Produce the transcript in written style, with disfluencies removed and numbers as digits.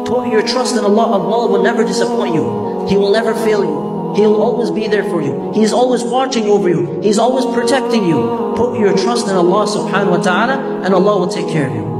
Put your trust in Allah. Allah will never disappoint you. He will never fail you. He will always be there for you. He's always watching over you. He's always protecting you. Put your trust in Allah subhanahu wa ta'ala, and Allah will take care of you.